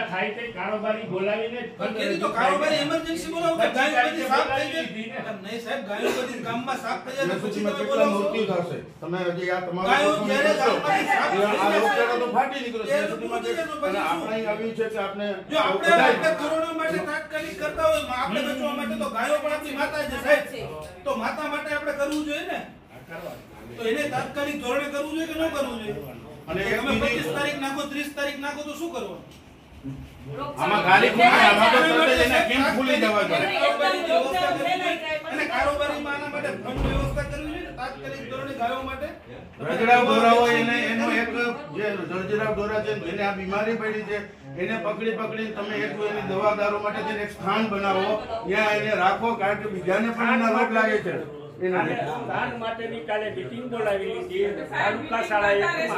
થાય તે કારોબારી બોલાવીને કેદી તો કારોબારી એમર્જન્સી બોલાવો કે ગાયો બધી સાફ થઈ જાય નહીં સાહેબ ગાયો બધી ગામમાં સાફ થઈ જાય પછી તમે બોલાવો મૃત્યુ થશે તમે હજી આ તમારો ગાયો જ્યારે ગામમાં સાફ આ રોગચાળો તો ફાટી નીકળ્યો છે સુધીમાં અને આપણે આવ્યું છે કે આપણે જો આપણે કોરોના માટે તાત્કાલિક કરતા હોય આપણે બચવા માટે તો ગાયો પણ આપણી માતા છે સાહેબ તો માતા માટે આપણે કરવું જોઈએ ને તો એને તાત્કાલિક ધોરણે કરવું જોઈએ કે ન કરવું જોઈએ અને તમે 25 તારીખ નાખો 30 તારીખ નાખો તો શું કરવાનું આમાં ગાડી ખુલી આમાં તો તરત એને કેમ ખુલી જવા જોઈએ અને કારોબારીમાં આના માટે ફંડ વ્યવસ્થા કરવી જોઈએ તાત્કાલિક ધોરણે ગાયો માટે રજડાવ દોરાવો એને એનો એક જે રજડાવ દોરા છે જેને આ બીમારી પડી છે એને પકડી તમે એક એની દવાદારો માટે જેને એક સ્થાન બનાવો ત્યાં એને રાખો કારણ કે બીજાને પણ એના રોગ લાગે છે દાન માટેની કાલે મીટિંગ બોલાવેલી છે તાલુકા શાળા 1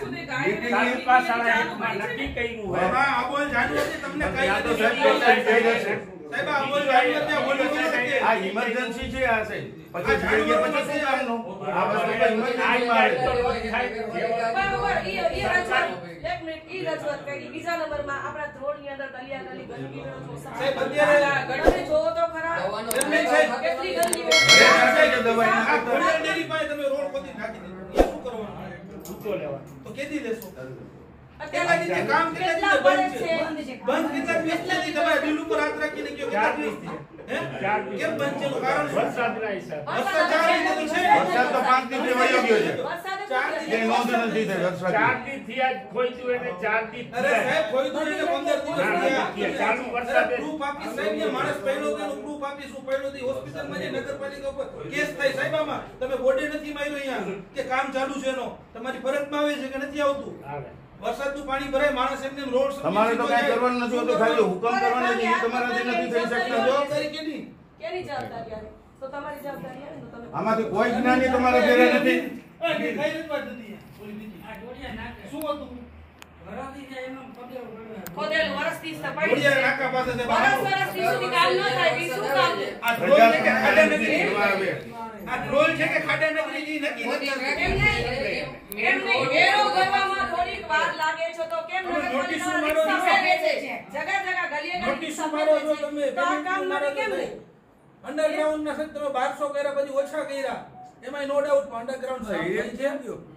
માં નક્કી કર્યું હોય હા અમોલ જાનવરથી તમને કઈ તો સાહેબ અમોલ જાનવર બોલ્યો આ ઇમરજન્સી છે આ છે પછી જઈએ પછી શું કામનું આ વસ્તુ ઇમરજન્સી માં બરાબર ઈ રજૂઆત એક મિનિટ ઈ રજૂઆત કરી બીજા નંબરમાં આપણા ધ્રોળની અંદર કલિયા ગલી ગંદકી વેરો સાહેબ અત્યારે ગણને જોવો તો ખરા કેટલી ગંદકી દવાઈ આ ઘોડિયાર ડેરી પાસે તમે રોડ ખોદી નાખી દીધો એ શું કરવાનું ભૂતો લેવા તો કેદી લેશો અત્યારે જે કામ કેટલા બંધ છે બંધ કેટલા દિવસથી તમારે બિલ ઉપર હાથ રાખીને કયો કેટલા દિવસથી હે કેમ બંધ છે કારણ વરસાદના હિસાબ વરસાદ 4 દિવસ છે વરસાદ તો 5 દિવસ વયો ગયો છે વરસાદ 4 દિવસ નોંધ નથી થઈ વરસાદ 4 દિવસ થયા ખોઈતું એને 4 દિવસ અરે સાહેબ ખોઈતું એને 15 દિવસ ચાલુ વરસાદે પ્રૂફ આપી સાહેબ ને માણસ પહેલો તેનું પ્રૂફ આપીશું પહેલો દી હોસ્પિટલમાં જે નગરપાલિકા ઉપર કેસ થાય સાહેબ આમાં તમે બોર્ડે નથી માર્યો અહીંયા કે કામ ચાલુ છે એનો તમારી ફરજમાં આવે છે કે નથી આવતું આવે વરસાદનું પાણી ભરાય માણસ એમને રોડ તમારે તો કઈ કરવાનું નથી હોતું ખાલી હુકમ કરવાનો છે એ તમારાથી નથી થઈ શકતો જવાબદારી કેની જવાબદારી આવે તો તમારી જવાબદારી આવે તો તમે આમાંથી કોઈ જ્ઞાની તમારા ઘરે નથી કઈ રીત વાત નથી બોલી બીજી આ ડોડિયા નાખે શું હતું ઘરાથી જાય એનો ખોદેલ વર્ષથી સફાઈ ડોડિયા નાકા પાસે છે વર્ષથી સુધી કામ ન થાય બી શું કામ આ ઢોલ છે કે ખાડે નગરી આ ઢોલ છે કે ખાડે નગરી જી નક્કી નથી એમ નહીં વેરો ભરવામાં થોડીક વાર લાગે છે તો કેમ નગરપાલિકા રિક્ષા આવે છે જગા જગા ગલીએ નોટિસ મારો જો તમે કામ માટે કેમ નહીં અંડરગ્રાઉન્ડ ના સત્ર 1200 કર્યા પછી ઓછા કર્યા એમાં નો ડાઉટ અંડરગ્રાઉન્ડ સાફ છે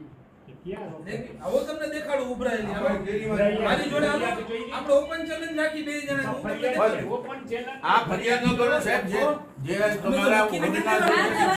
આવો તમને દેખાડું ઉભરાયેલી મારી જોડે આપણે ઓપન ચેલેન્જ રાખી બે જણા ઓપન ચેલેન્જ આ ફરિયાદ ન કરો સાહેબ જે તમારા